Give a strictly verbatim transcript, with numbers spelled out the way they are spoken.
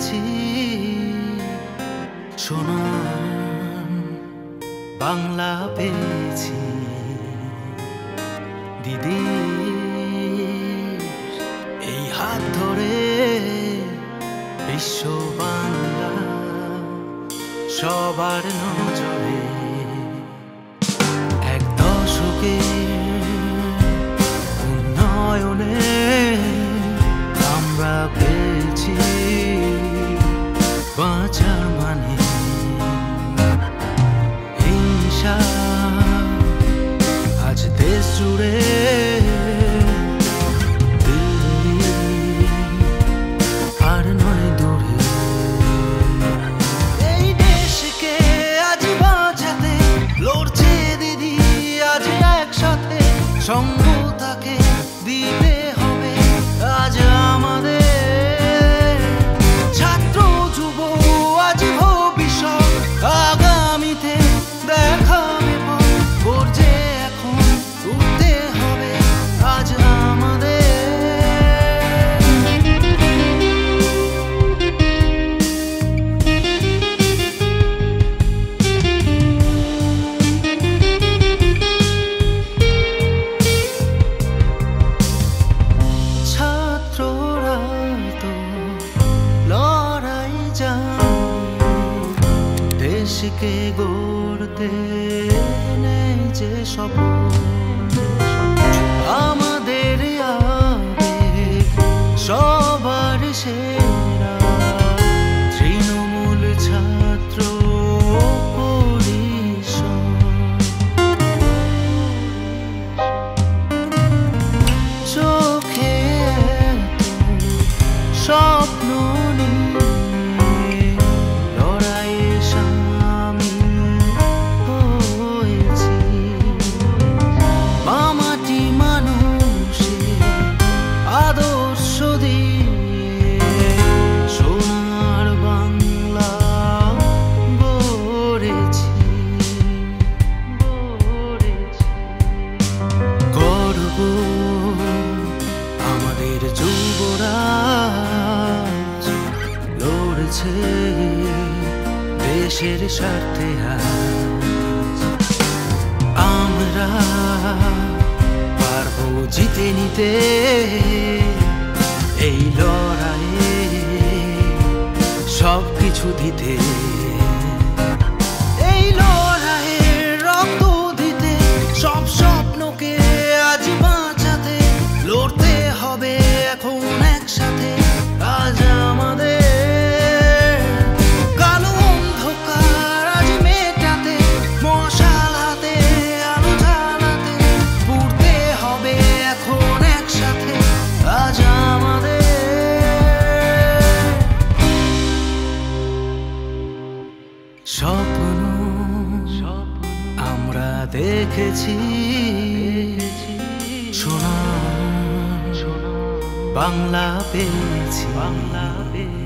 দেখেছি সোনার বাংলা পেয়েছি দিদি এই হাত ধরে বিশ্ব বাংলা সবার নজরে এক দশকের উন্নয়নে আমরা পেয়েছি বাঁচার মানে হিংসা আজ দেশ জুড়ে আর নয় দূরে এই দেশকে আজ বাঁচাতে লড়ছে দিদি আজ একসাথে সঙ্গ তাকে দিতে হবে আজ আমাদের ছাত্র যুব আজ ভবিষ্যৎ আগামীতে দেখাবে পড়ছে এখন উঠতে হবে আজ আমাদের ছাত্ররা তো লড়াই জানে দেশকে গড়তে নেই যে শপথ আমাদের আবেগ সবার সেরা তৃণমূল ছাত্র পরিষদ চোখে স্বপ্ন নিয়ে লড়াইয়ে সামিল হয়েছি মামাটি মানুষের আদর্শ দিয়ে সোনার বাংলা গড়েছি গড়েছি গর্ব আমাদের যুবরাজ লড়ছে দেশের স্বার্থে আজ আমরা পারবো জিতে নিতে এই লড়াইয়ে সব কিছু দিতে এই লড়াইয়ে রক্ত দিতে সব স্বপ্নকে আজ বাঁচাতে লড়তে হবে এখন একসাথে আজ আমাদের কালো অন্ধকার আজ মেটাতে মশাল হাতে আলো জ্বালাতে পুড়তে হবে এখন একসাথে আজ আমাদের স্বপ্ন আমরা দেখেছি সোনার বাংলা পেয়েছি বাংলা পেয়েছি